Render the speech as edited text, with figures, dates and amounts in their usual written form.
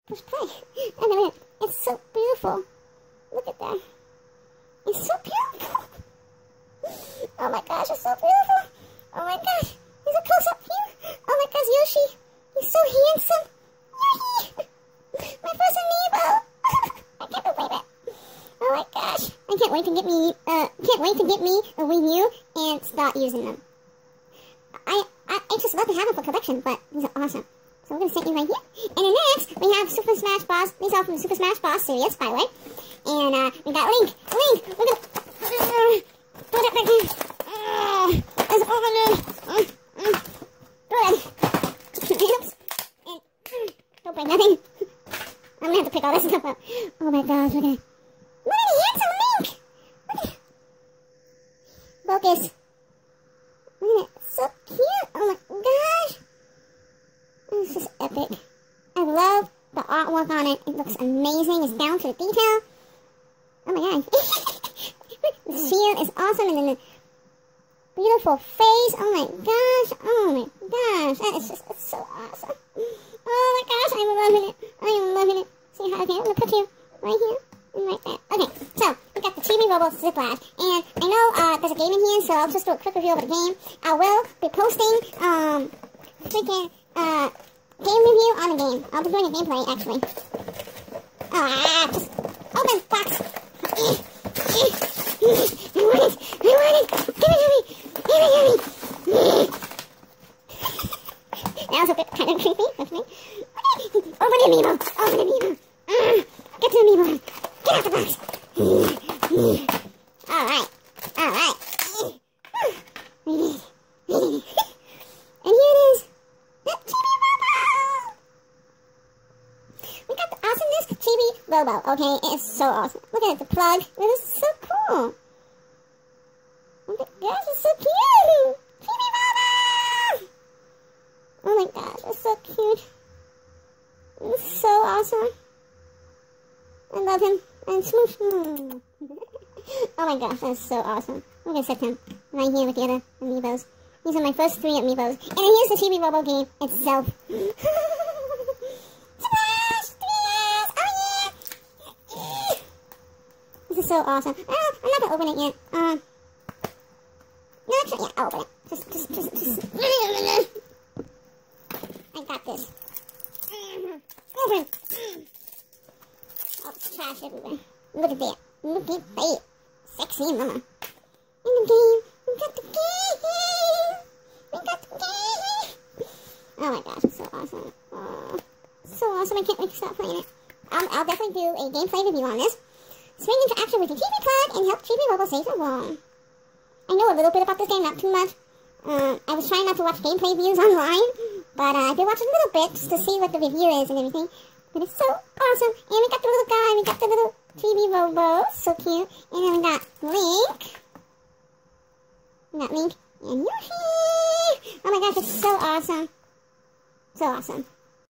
push play. And then it's so beautiful. Look at that. It's so beautiful. Oh my gosh, it's so beautiful. Oh my gosh. Here's a close-up view. Oh my gosh, Yoshi. He's so handsome. Yoshi. My first amiibo. I can't believe it. Oh my gosh. I can't wait to get me a Wii U and start using them. I just love to have them for collection, but these are awesome. So we're going to set you right here. And then next, we have Super Smash Bros. These are from the Super Smash Bros. Series, by the way. And we got Link. Link! We're going to put it back in. It's over there. Good. Oops. And don't break nothing. I'm going to have to pick all this stuff up. Oh my gosh, look at it. Look at the handsome Link! Look at it. Focus. Look at it. So cute. Oh my gosh. This is epic. I love the artwork on it. It looks amazing. It's down to the detail. Oh my god. The shield is awesome. And then the beautiful face. Oh my gosh. Oh my gosh. That is just so awesome. Oh my gosh. I'm loving it. I am loving it. See how I can? I'm going to put you right here and right there. Okay. So, we got the Chibi Robo Ziplash. And I know there's a game in here, so I'll just do a quick review of the game. I will be posting freaking game review on the game. I'll be doing a gameplay, actually. Just open box. I want it. Give it to me. That was a bit kind of creepy, wasn't it? Open the amiibo. Get to the amiibo. Get out the box. Alright. And here it is. The Chibi Robo! We got the awesomeness Chibi Robo, okay? It's so awesome. Look at it, the plug. It is so cool. Oh my gosh, it's so cute! Chibi Robo! Oh my gosh, it's so cute. It's so awesome. I love him. And smoosh. Oh my gosh, that's so awesome. I'm gonna set him right here with the other amiibos. These are my first 3 amiibos. And then here's the Chibi Robo game itself. Smash! Oh yeah! This is so awesome. Oh, I'm not gonna open it yet. No, actually, yeah, I'll open it. Just. I got this. Open! Oh, it's trash everywhere. Look at that. Look at that. Sexy mama. In the game. We got the game. Oh my gosh, it's so awesome. Oh, so awesome. I can't wait to start playing it. I'll definitely do a gameplay review on this. Swing into action with your TV plug and help Chibi Robo save the world. I know a little bit about this game, not too much. I was trying not to watch gameplay views online, but I did watch a little bit just to see what the review is and everything. But it's so awesome. And we got the little guy, we got the little Chibi Robo, so cute. And then we got Link. And Yoshi. Oh my gosh, it's so awesome. So awesome.